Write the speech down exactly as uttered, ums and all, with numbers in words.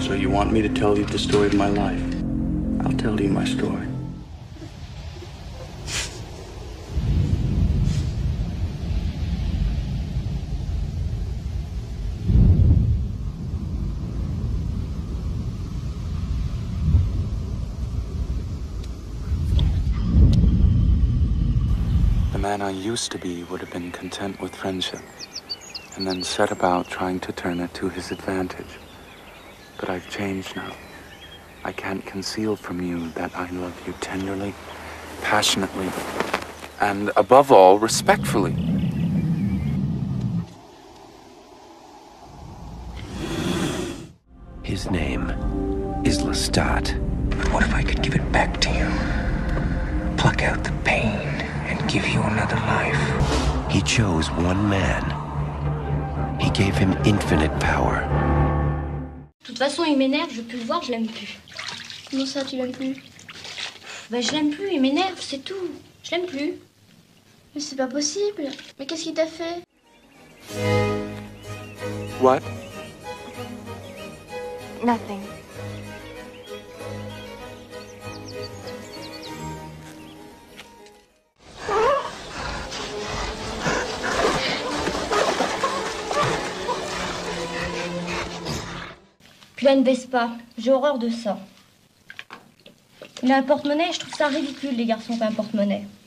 So you want me to tell you the story of my life? I'll tell you my story. The man I used to be would have been content with friendship, and then set about trying to turn it to his advantage. But I've changed now. I can't conceal from you that I love you tenderly, passionately, and above all, respectfully. His name is Lestat. But what if I could give it back to you? Pluck out the pain and give you another life. He chose one man. He gave him infinite power. De toute façon, il m'énerve, je veux plus le voir, je l'aime plus. Comment ça, tu l'aimes plus? Bah, je l'aime plus, il m'énerve, c'est tout. Je l'aime plus. Mais c'est pas possible. Mais qu'est-ce qu'il t'a fait? What? Nothing. Puis là, une Vespa, j'ai horreur de ça. Il a un porte-monnaie, je trouve ça ridicule, les garçons qui ont un porte-monnaie.